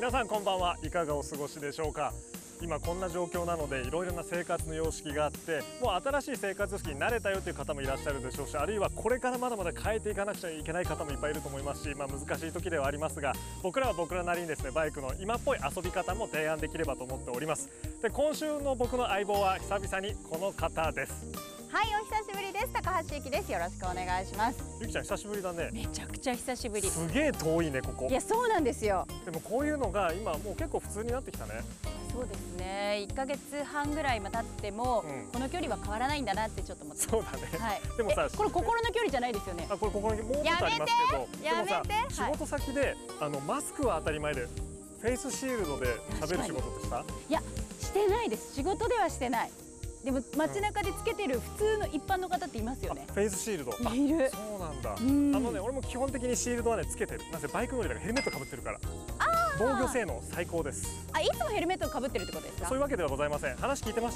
皆さんこんばんは。いかがお過ごしでしょうか。今こんな状況なのでいろいろな生活の様式があって、もう新しい生活様式に慣れたよという方もいらっしゃるでしょうし、あるいはこれからまだまだ変えていかなくちゃいけない方もいっぱいいると思いますし、難しい時ではありますが、僕らは僕らなりにですね、バイクの今っぽい遊び方も提案できればと思っております。で、今週の僕の相棒は久々にこの方です。 はい、お久しぶりです。高橋ゆきです。よろしくお願いします。 ゆきちゃん久しぶりだね。 めちゃくちゃ久しぶり。 すげえ遠いね、ここ。 いや、そうなんですよ。 でもこういうのが今もう結構普通になってきたね。 そうですね。1ヶ月半ぐらい経っても、この距離は変わらないんだなってちょっと思って。 そうだね。 はい。 でもさ、 これ心の距離じゃないですよね。 あ、これ心の距離もうちょっとありますけど、 やめて。 でもさ、仕事先でマスクは当たり前で、フェイスシールドで喋る仕事ってした？ いや、してないです。仕事ではしてない。でも街中でつけてる普通の一般の方っていますよね。 フェイスシールド。 いる。 そうなんだ。俺も基本的にシールドはねつけてる。なぜバイク乗りだからヘルメットかぶってるから。防御性能最高です。 あ、いつもヘルメットをかぶってるってことですか？ そういうわけではございません。話聞いてました？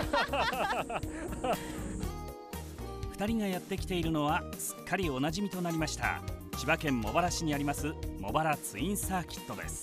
2人がやってきているのはすっかりおなじみとなりました千葉県茂原市にあります茂原ツインサーキットです。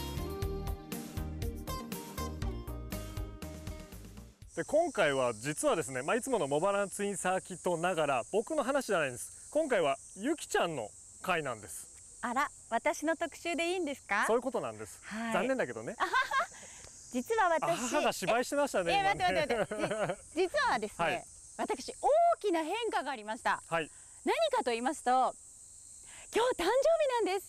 で、今回は実はですね、いつもの茂原ツインサーキットながら僕の話じゃないんです。今回はゆきちゃんの回なんです。 あら、私の特集でいいんですか？ そういうことなんです。 はい、 残念だけどね。 実は私、 母が芝居してましたね。 待って実はですね、はい、私大きな変化がありました。 はい。 何かと言いますと、今日誕生日なんです。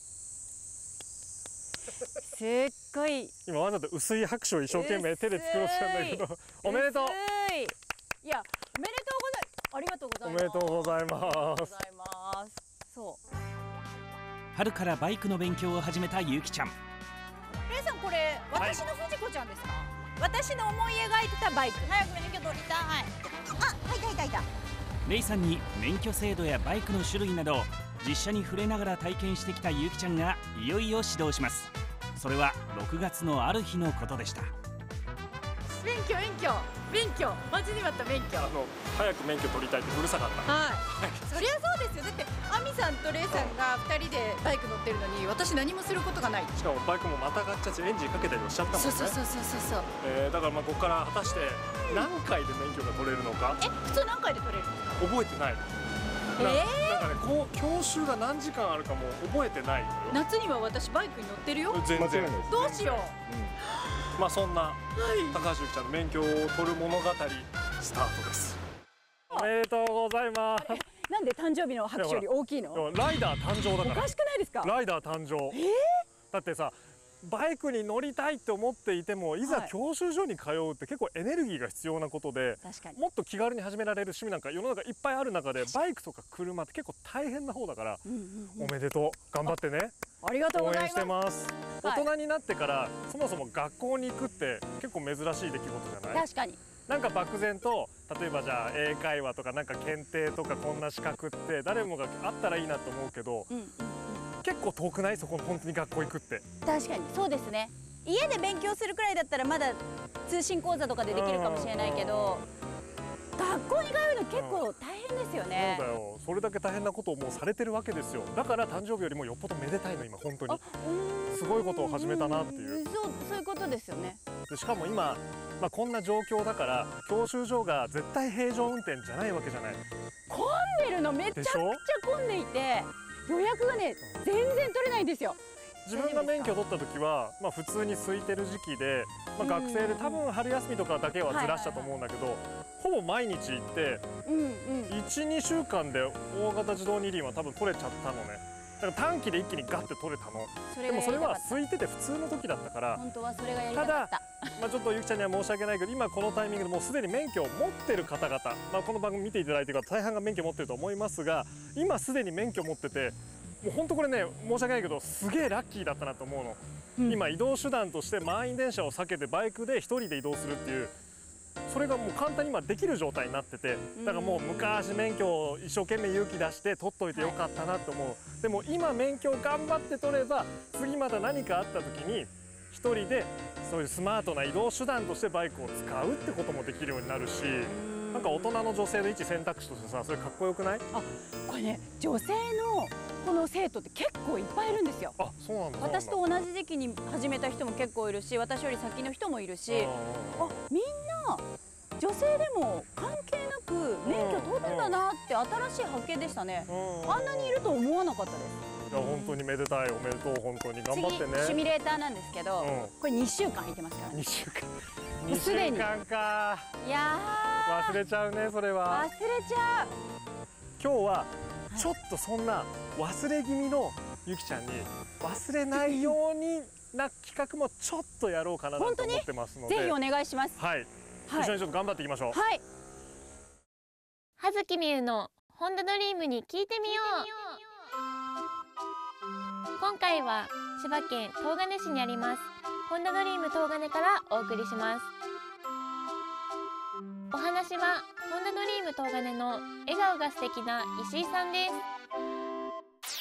すっごい。 今わざと薄い拍手を一生懸命手で作ろうとしたんだけど、おめでとう。 いや、おめでとうございます。ありがとうございます。 おめでとうございます。 そう。 春からバイクの勉強を始めたゆきちゃん。 レイさん、これ私の藤子ちゃんですか？私の思い描いてたバイク。早く免許取りたい。あ、いた。 レイさんに免許制度やバイクの種類など実車に触れながら体験してきたゆきちゃんがいよいよ指導します。それは6月のある日のことでした。 免許待ちに待った免許。 早く免許取りたいってうるさかった。 はい。そりゃそうですよ。だってアミさんとレイさんが2人でバイク乗ってるのに私何もすることがない。 しかもバイクもまたがっちゃってエンジンかけたりもしちゃったもんね。 そう。 だからここから果たして何回で免許が取れるのか。 普通何回で取れるんですか？ 覚えてない。なんかね、教習が何時間あるかも覚えてない。 夏には私バイクに乗ってるよ。 全然。 どうしよう。 そんな高橋ゆきちゃんの免許を取る物語スタートです。おめでとうございます。 なんで誕生日の拍手より大きいの？ ライダー誕生だから。 おかしくないですか？ ライダー誕生。だってさ、バイクに乗りたいって思っていても、いざ教習所に通うって結構エネルギーが必要なことで、もっと気軽に始められる趣味なんか世の中いっぱいある中で、バイクとか車って結構大変な方だから、おめでとう、頑張ってね。 ありがとうございます。 応援してます。大人になってからそもそも学校に行くって結構珍しい出来事じゃない？ 確かに。 なんか漠然と、例えばじゃあ英会話とかなんか検定とかこんな資格って誰もがあったらいいなと思うけど、結構遠くない？そこ本当に学校行くって。 確かにそうですね。家で勉強するくらいだったらまだ通信講座とかでできるかもしれないけど、学校に通うの結構大変ですよね。 そうだよ。それだけ大変なことをもうされてるわけですよ。だから誕生日よりもよっぽどめでたいの今本当に。すごいことを始めたなっていう。 そういうことですよね。 でしかも今、こんな状況だから教習所が絶対平常運転じゃないわけじゃない。 混んでるのめちゃくちゃ混んでいて、予約がね全然取れないんですよ。 自分が免許取った時は、普通に空いてる時期で、学生で多分春休みとかだけはずらしたと思うんだけど、ほぼ毎日行って、1、2週間で大型自動二輪は多分取れちゃったのね。だから短期で一気にガッて取れたの。でもそれは空いてて普通の時だったから。 本当はそれがやりたかった。 ただ、ちょっとゆきちゃんには申し訳ないけど、今このタイミングでもうすでに免許を持ってる方々、この番組見ていただいてる方大半が免許持ってると思いますが、今すでに免許持ってて、もう本当これね、申し訳ないけどすげえラッキーだったなと思うの。今移動手段として満員電車を避けてバイクで一人で移動するっていう、それがもう簡単に今できる状態になってて、だからもう昔免許を一生懸命勇気出して取っといてよかったなと思う。でも今免許を頑張って取れば、次また何かあった時に一人でそういうスマートな移動手段としてバイクを使うってこともできるようになるし、なんか大人の女性の一選択肢としてさ、それかっこよくない？ これね、女性のこの生徒って結構いっぱいいるんですよ。 あ、そうなんだ。 私と同じ時期に始めた人も結構いるし、私より先の人もいるし、あ、みんな女性でも関係なく免許取るんだなって新しい発見でしたね。あんなにいると思わなかったです。 いや、本当にめでたい、おめでとう、本当に頑張ってね。 次シミュレーターなんですけど、これ2週間空いてますからね。 2週間。 もうすでに 2週間か。 いや忘れちゃうね、それー、 は。 忘れちゃう。 今日はちょっとそんな忘れ気味のゆきちゃんに忘れないようにな企画もちょっとやろうかなと思ってますので、 ぜひお願いします。 はい、一緒にちょっと頑張っていきましょう。 はい。 葉月美優のホンダドリームに聞いてみよう。今回は千葉県東金市にありますホンダドリーム東金からお送りします。お話はホンダドリーム東金の笑顔が素敵な石井さんです。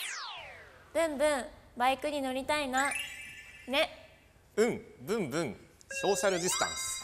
ブンブンバイクに乗りたいなね。 ブンブンソーシャルディスタンス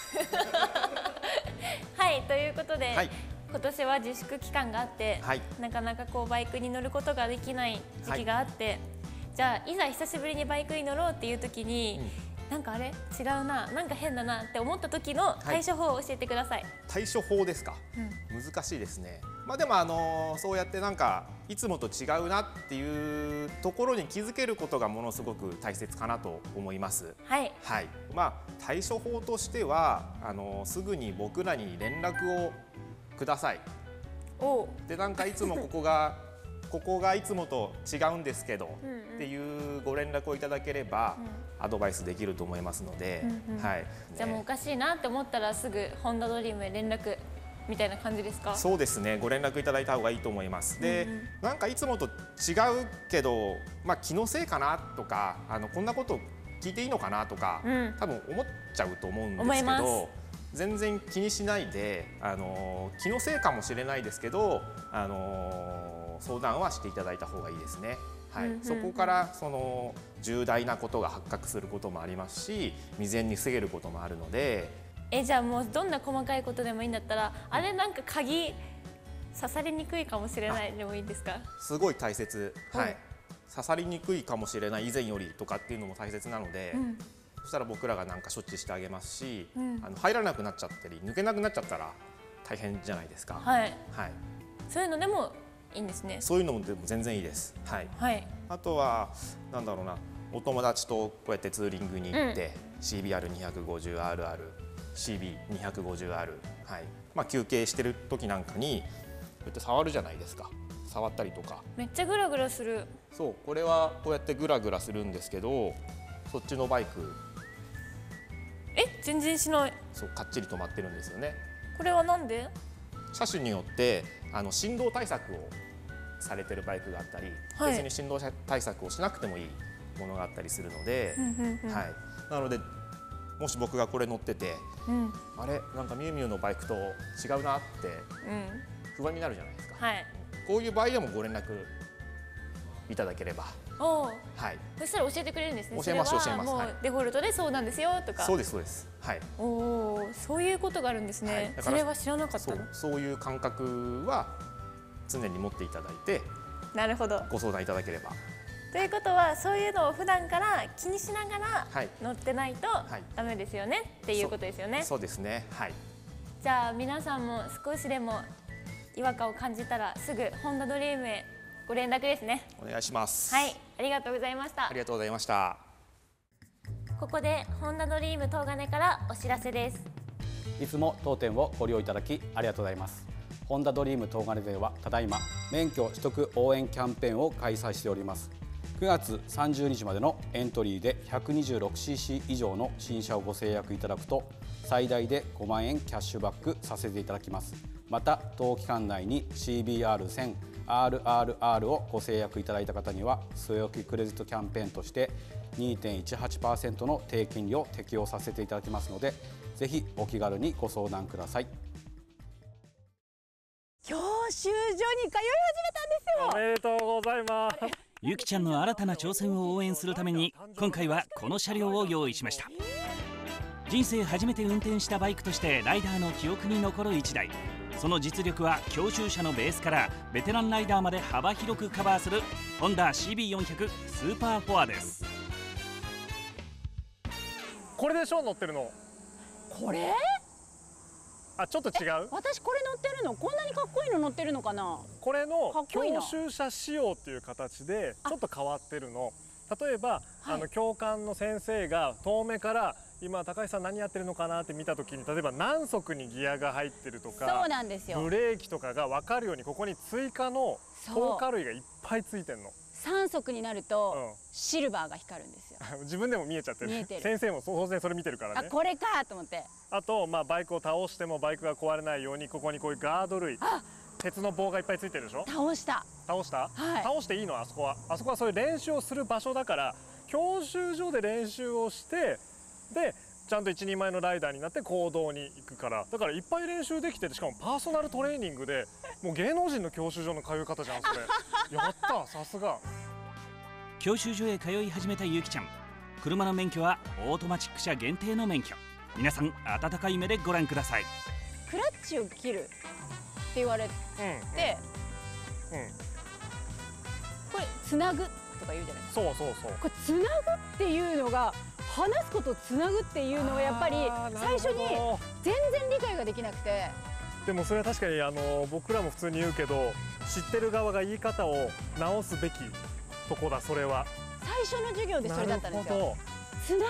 はい、ということで、 はい、 今年は自粛期間があって、 はい、 なかなかこうバイクに乗ることができない時期があって、じゃあいざ久しぶりにバイクに乗ろうっていう時に、なんかあれ違うな、なんか変だなって思った時の対処法を教えてください。 対処法ですか、難しいですね。まあでもそうやってなんかいつもと違うなっていうところに気づけることがものすごく大切かなと思います。 はい、 はい、まあ対処法としてはすぐに僕らに連絡をください。でなんかいつもここがいつもと違うんですけどっていうご連絡をいただければアドバイスできると思いますので、はい。 じゃあもうおかしいなって思ったらすぐホンダドリームへ連絡みたいな感じですか？ そうですね、ご連絡いただいた方がいいと思います。で、なんかいつもと違うけど、まあ気のせいかなとか、こんなこと聞いていいのかなとか、多分思っちゃうと思うんですけど、全然気にしないで、気のせいかもしれないですけど、相談はしていただいた方がいいですね。はい、そこからその重大なことが発覚することもありますし、未然に防げることもあるので。 じゃあもうどんな細かいことでもいいんだったら、あれなんか鍵刺さりにくいかもしれないでもいいですか？すごい大切。はい。刺さりにくいかもしれない以前よりとかっていうのも大切なので、そしたら僕らがなんか処置してあげますし、入らなくなっちゃったり抜けなくなっちゃったら大変じゃないですか。 はい。 はい。 そういうのでもいいんですね。 そういうのもでも全然いいです。はい。 はい。 あとはなんだろうな、お友達とこうやってツーリングに行って、CBR250RR、CB250R、はい。まあ休憩してる時なんかにこうやって触るじゃないですか。触ったりとか。 めっちゃグラグラする。 そう、これはこうやってグラグラするんですけど、そっちのバイク。 全然しない。 そう、かっちり止まってるんですよね。 これはなんで？ 車種によって振動対策をされてるバイクがあったり、別に振動対策をしなくてもいいものがあったりするので、はい。なのでもし僕がこれ乗ってて、あれなんかミュウミュウのバイクと違うなって不安になるじゃないですか。 はい。 こういう場合でもご連絡いただければ。はい。 そしたら教えてくれるんですね。 教えます。 もうデフォルトでそうなんですよとか。 そうですそうです。はい。 そういうことがあるんですね。それは知らなかったの。 そういう感覚は常に持っていただいて、 なるほど。 ご相談いただければ。 ということはそういうのを普段から気にしながら乗ってないとダメですよねっていうことですよね。 そうですね。はい。 じゃあ皆さんも少しでも違和感を感じたらすぐホンダドリームへご連絡ですね。 お願いします。 はい、ありがとうございました。 ありがとうございました。 ここでホンダドリーム東金からお知らせです。 いつも当店をご利用いただきありがとうございます。ホンダドリーム東金ではただいま免許取得応援キャンペーンを開催しております。9月30日までのエントリーで 126cc 以上の新車をご制約いただくと最大で5万円キャッシュバックさせていただきます。また当期間内に CBR1000RRR をご制約いただいた方には据え置きクレジットキャンペーンとして 2.18% の低金利を適用させていただきますので、ぜひお気軽にご相談ください。 教習所に通い始めたんですよ。 おめでとうございます。 ゆきちゃんの新たな挑戦を応援するために今回はこの車両を用意しました。人生初めて運転したバイクとしてライダーの記憶に残る1台。 その実力は教習車のベースからベテランライダーまで幅広くカバーするホンダ CB400 スーパーフォアです。 これでしょ乗ってるの。 これ？ あ、ちょっと違う？ 私これ乗ってるの？こんなにかっこいいの乗ってるのかな？ これのかっこいいな教習車仕様っていう形でちょっと変わってるの。例えば、教官の先生が遠目から今高橋さん何やってるのかなって見た時に、例えば何速にギアが入ってるとか、 そうなんですよ。 ブレーキとかが分かるようにここに追加の透過類がいっぱいついてるの。 3速になるとシルバーが光るんですよ。 自分でも見えちゃってる。 見えてる。 先生も当然それ見てるからね。 あ、これかと思って。 あと、バイクを倒してもバイクが壊れないようにここにこういうガード類、鉄の棒がいっぱいついてるでしょ。 倒した。 倒した？ はい。 倒していいの？あそこは。あそこはそういう練習をする場所だから、教習所で練習をしてでちゃんと一人前のライダーになって公道に行くから、だからいっぱい練習できてて、しかもパーソナルトレーニングでもう芸能人の教習所の通い方じゃんそれ。やった、さすが。 教習所へ通い始めたゆきちゃん、車の免許はオートマチック車限定の免許。皆さん温かい目でご覧ください。 クラッチを切るって言われて、これつなぐとか言うじゃないですか。 そうそうそう。 これつなぐっていうのが、話すことをつなぐっていうのをやっぱり最初に全然理解ができなくて。 でもそれは確かに僕らも普通に言うけど、知ってる側が言い方を直すべきとこだ。それは最初の授業でそれだったんですよ。つなぐ、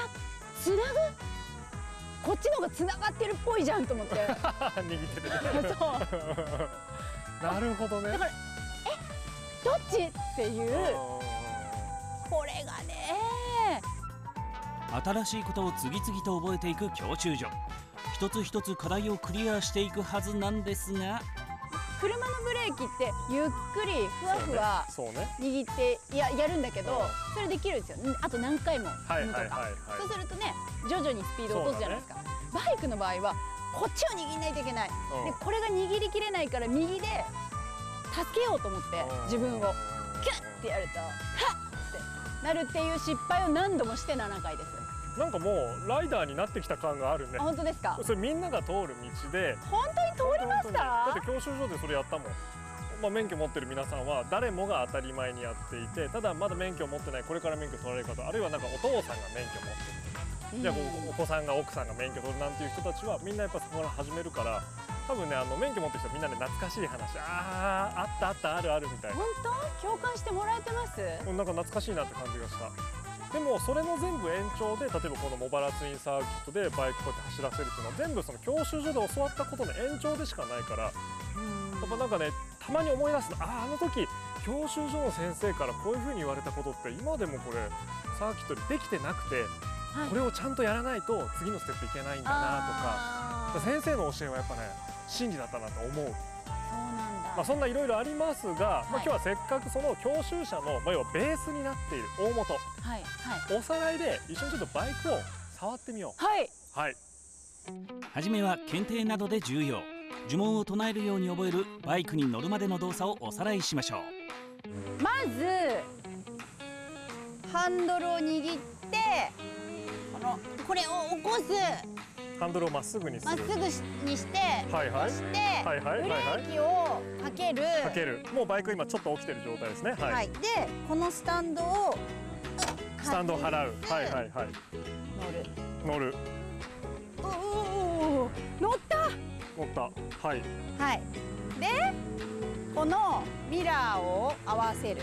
こっちの方がつながってるっぽいじゃんと思って握っててね。そうなるほどね。 だからどっちっていう、これがね、 新しいことを次々と覚えていく教習所。一つ一つ課題をクリアしていくはずなんですが、 車のブレーキってゆっくりふわふわ握ってやるんだけど、それできるんですよ。あと何回も踏むとか。そうするとね、徐々にスピードを落とすじゃないですか。バイクの場合はこっちを握んないといけない。でこれが握りきれないから右で助けようと思って自分をキュッてやるとはっってなるっていう失敗を何度もして7回です。 なんかもうライダーになってきた感があるね。 本当ですか？ それみんなが通る道で。 本当に通りました？ だって教習所でそれやったもん。免許持ってる皆さんは誰もが当たり前にやっていて、ただまだ免許を持ってない、これから免許取られる方、あるいはなんかお父さんが免許持ってる、じゃあお子さんが奥さんが免許取るなんていう人たちはみんなやっぱそこから始めるから、多分ね免許持ってる人はみんなで懐かしい話、あったあったあるあるみたいな。 本当？共感してもらえてます？ なんか懐かしいなって感じがした。でもそれの全部延長で、例えばこの茂原ツインサーキットでバイクこうやって走らせるっていうのは全部その教習所で教わったことの延長でしかないから、やっぱなんかね、たまに思い出すの、あの時教習所の先生からこういうふうに言われたことって今でもこれサーキットでできてなくて、これをちゃんとやらないと次のステップいけないんだなとか、先生の教えはやっぱね真理だったなと思う。そんないろいろありますが、今日はせっかくその教習車の要はベースになっている大元、おさらいで一緒にちょっとバイクを触ってみよう。 はじめは検定などで重要、呪文を唱えるように覚えるバイクに乗るまでの動作をおさらいしましょう。 まずハンドルを握ってこれを起こす。 ハンドルをまっすぐにする。 まっすぐにして、そしてブレーキをかける。 もうバイク今ちょっと起きてる状態ですね。 でこのスタンドを払う。乗る。 乗った。 はい。 でこのミラーを合わせる。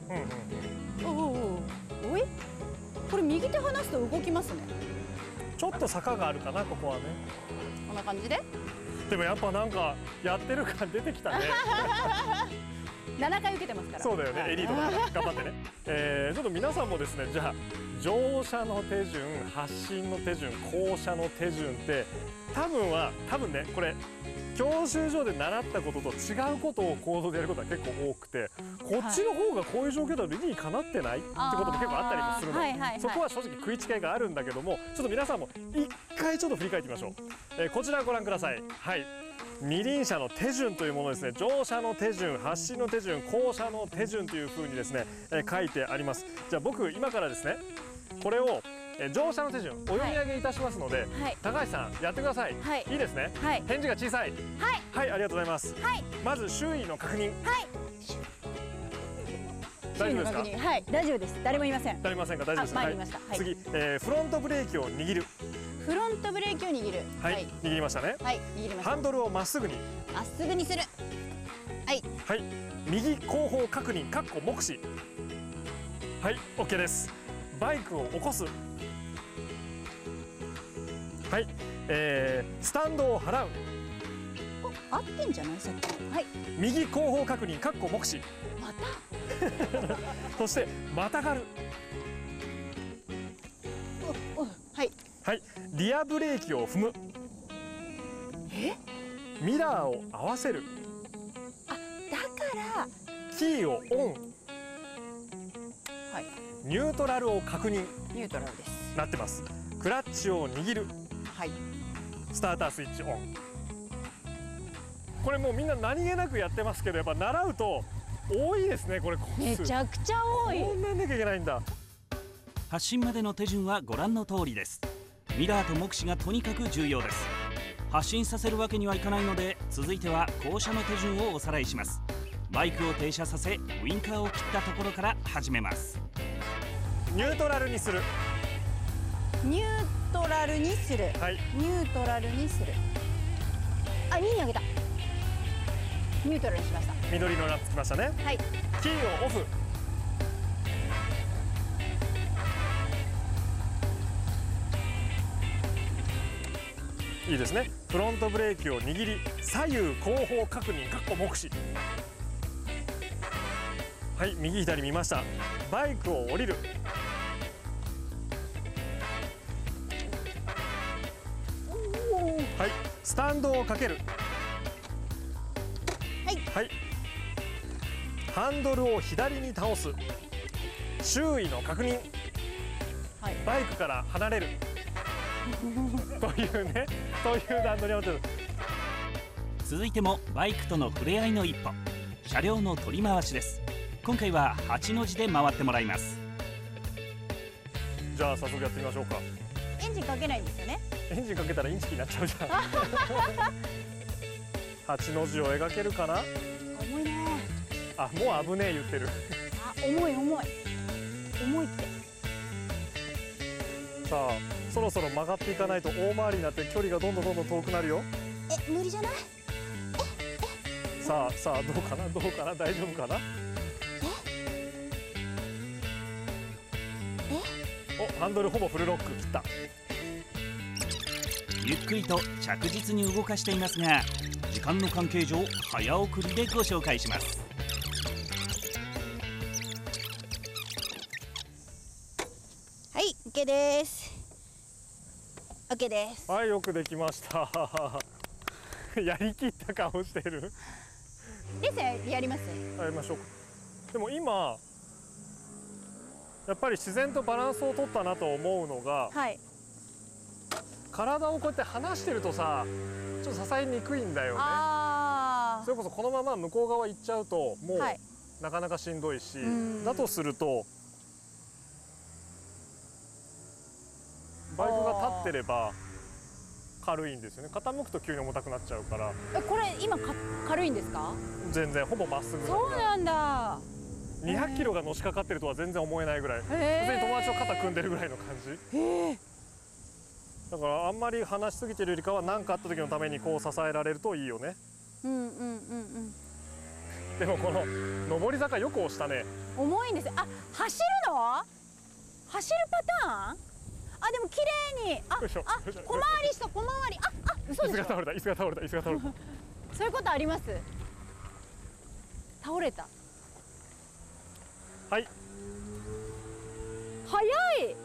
おい、これ右手離すと動きますね。 ちょっと坂があるかな、ここはね。 こんな感じで。 でもやっぱなんかやってる感出てきたね。 7回受けてますから。 そうだよね、エリートだから頑張ってね。ちょっと皆さんもですね、じゃあ乗車の手順、発進の手順、降車の手順って多分ね、これ教習所で習ったことと違うことを行動でやることは結構多くて、こっちの方がこういう状況だと理にかなってないってことも結構あったりもするの。そこは正直食い違いがあるんだけども、ちょっと皆さんも一回ちょっと振り返ってみましょう。こちらご覧ください。二輪車の手順というものですね。乗車の手順、発進の手順、降車の手順というふうにですね、書いてあります。じゃあ僕今からですね、 これを乗車の手順お読み上げいたしますので、 はい、 高橋さんやってください。 はい、 いいですね。 はい、 返事が小さい。 はい、 はい、ありがとうございます。 はい、 まず周囲の確認。 はい、 大丈夫ですか？ はい、大丈夫です。誰もいません。 誰もいませんか？大丈夫です。 参りました。はい、 次、フロントブレーキを握る。 フロントブレーキを握る。 はい、握りましたね。 はい、握りました。 ハンドルをまっすぐに。 まっすぐにする。はい。 はい、右後方確認（目視）。はい、OK です。バイクを起こす。はい、スタンドを払う。 合ってんじゃないさっき。はい。 右後方確認（目視）。 また。 そしてまたがる。 はい。 はい、リアブレーキを踏む。ミラーを合わせる。 あ、だからキーをオン。 はい。 ニュートラルを確認。 ニュートラルです。 なってます。クラッチを握る。 はい。 スタータースイッチオン。これもうみんな何気なくやってますけど、やっぱ習うと多いですね。これめちゃくちゃ多い。 こんなやんなきゃいけないんだ。 発進までの手順はご覧の通りです。ミラーと目視がとにかく重要です。発進させるわけにはいかないので、続いては降車の手順をおさらいします。バイクを停車させ、ウインカーを切ったところから始めます。 ニュートラルにする。 ニュートラルにする。 はい。 ニュートラルにする。あ、2に上げた。ニュートラルにしました。 緑のランプつきましたね。 はい。 キーをオフ。いいですね。フロントブレーキを握り、左右後方確認（目視）。はい、右左見ました。バイクを降りる。はい、スタンドをかける。 はい。 はい。ハンドルを左に倒す。周囲の確認。 はい。 バイクから離れる。というね、そういう段取りを持ってる。 続いてもバイクとの触れ合いの一歩、車両の取り回しです。今回は8の字で回ってもらいます。 じゃあ早速やってみましょうか。 エンジンかけないんですよね。 エンジンかけたらインチキになっちゃうじゃん。8の字を描けるかな。 重いね。 あ、もう危ねえ言ってる。 あ、重い重い重いって。 さあ、そろそろ曲がっていかないと大回りになって距離がどんどん遠くなるよ。 無理じゃない？ さあさあ、どうかな大丈夫かな。お、ハンドルほぼフルロック切った。 ゆっくりと着実に動かしていますが、時間の関係上早送りでご紹介します。 はい、OK です。OK です。 はい、よくできました。やりきった顔してる。 レッスンやります？ やりましょうか。でも今やっぱり自然とバランスを取ったなと思うのが、 はい。 体をこうやって離してるとさ、ちょっと支えにくいんだよね。 あそれこそこのまま向こう側行っちゃうともう、 はい、 なかなかしんどいし、 んだとするとバイクが立ってれば軽いんですよね。傾くと急に重たくなっちゃうから。 これ今軽いんですか？ 全然ほぼまっすぐ。 そうなんだ。 200キロがのしかかってるとは全然思えないぐらい。普通に友達と肩組んでるぐらいの感じ。だからあんまり離しすぎてるよりかは何かあった時のためにこう支えられるといいよね。でもこの上り坂よく押したね。 重いんです。あ、走るの？走るパターン？あ、でも綺麗に。あ、小回りした小回り。あ、嘘でしょ。 椅子が倒れた。椅子が倒れた。椅子が倒れた。 そういうことあります？倒れた。 はい。 早い。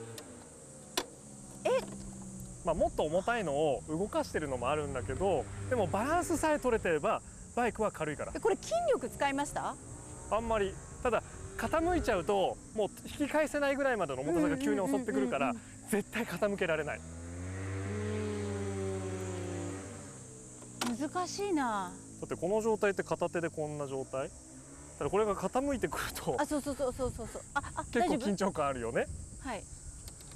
まあもっと重たいのを動かしてるのもあるんだけど、でもバランスさえ取れてればバイクは軽いから。 これ筋力使いました？ あんまり。ただ傾いちゃうともう引き返せないぐらいまでの重たさが急に襲ってくるから絶対傾けられない。 難しいな。 だってこの状態って片手でこんな状態。ただこれが傾いてくるとあ、そう。 結構緊張感あるよね。 はい。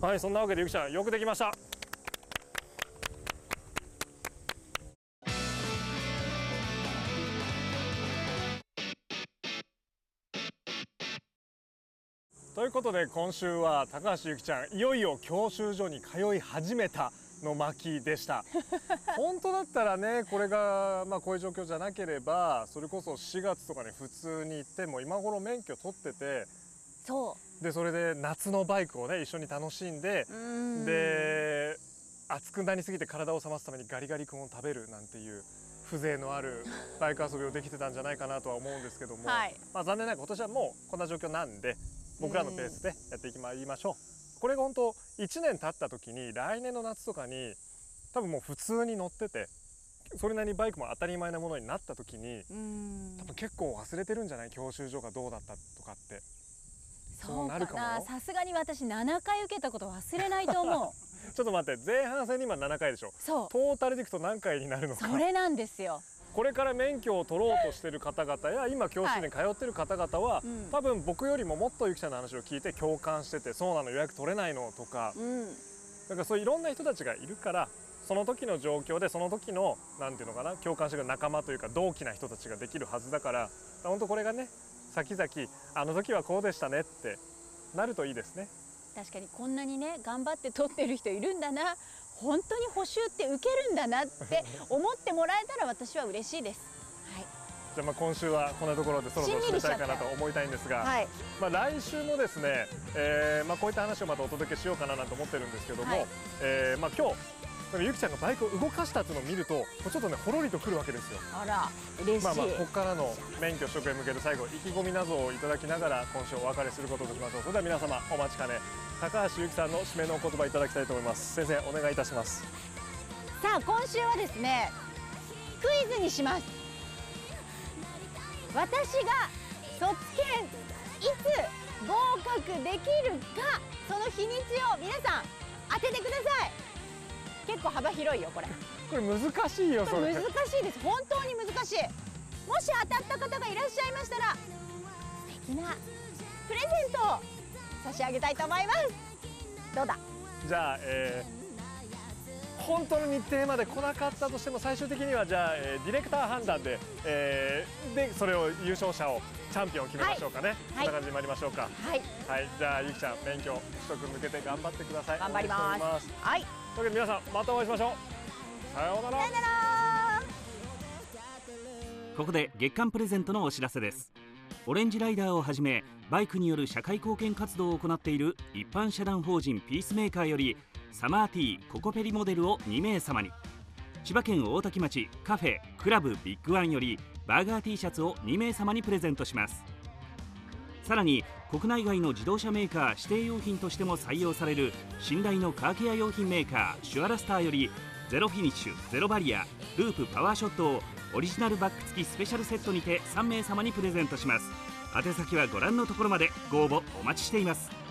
はい、そんなわけでゆきちゃんよくできました。ということで今週は高橋ゆきちゃんいよいよ教習所に通い始めたの巻でした本当だったらねこれがこういう状況じゃなければそれこそ4月とかに普通に行っても今頃免許取っててでそれで夏のバイクをね一緒に楽しんでで暑くなりすぎて体を冷ますためにガリガリ君を食べるなんていう風情のあるバイク遊びをできてたんじゃないかなとは思うんですけども、残念ながら今年はもうこんな状況なんで僕らのペースでやっていきましょう。これが本当1年経った時に来年の夏とかに多分もう普通に乗っててそれなりにバイクも当たり前なものになった時に多分結構忘れてるんじゃない？教習所がどうだったとかって。 そうなるかな。さすがに私7回受けたこと忘れないと思うちょっと待って、前半戦に今7回でしょ。そうトータルでいくと何回になるのか。 それなんですよ。 これから免許を取ろうとしてる方々や今教習所に通ってる方々は、多分僕よりももっとゆきちゃんの話を聞いて共感してて、そうなの予約取れないのとか、だからそういういろんな人たちがいるからその時の状況でその時のなんていうのかな、共感してくれる仲間というか同期な人たちができるはずだから、本当これがね先々あの時はこうでしたねってなるといいですね。 確かにこんなにね頑張って取ってる人いるんだな、本当に補習って受けるんだなって思ってもらえたら私は嬉しいです。はい、 じゃあ今週はこんなところでそろそろ締めたいかなと思いたいんですが、来週もですね、こういった話をまたお届けしようかなと思ってるんですけども、今日ゆきちゃんがバイクを動かしたっていうのを見るとちょっとねほろりとくるわけですよ。 あら嬉しい。 ここからの免許取得へ向けて最後意気込みなどをいただきながら今週お別れすることとしましょう。それでは皆様お待ちかね高橋ゆきさんの締めのお言葉いただきたいと思います。先生お願いいたします。 さあ今週はですねクイズにします。私が卒検いつ合格できるか、その日にちを皆さん当ててください。結構幅広いよこれ。 これ難しいよ。それ難しいです。本当に難しい。もし当たった方がいらっしゃいましたら素敵なプレゼントを差し上げたいと思います。どうだ。 じゃあ、本当の日程まで来なかったとしても最終的にはじゃあ、ディレクター判断で、それを優勝者をチャンピオンを決めましょうかね。こんな感じに参りましょうか。はい、じゃあゆきちゃん免許取得向けて頑張ってください。 頑張ります。はい。 というわけで皆さんまたお会いしましょう。さようなら。 さようなら。 ここで月間プレゼントのお知らせです。オレンジライダーをはじめバイクによる社会貢献活動を行っている一般社団法人ピースメーカーよりサマーティーココペリモデルを2名様に、千葉県大多喜町カフェクラブビッグワンよりバーガー T シャツを2名様にプレゼントします。さらに国内外の自動車メーカー指定用品としても採用される信頼のカーケア用品メーカーシュアラスターよりゼロフィニッシュゼロバリアループパワーショットをオリジナルバッグ付きスペシャルセットにて3名様にプレゼントします。宛先はご覧のところまで。ご応募お待ちしています。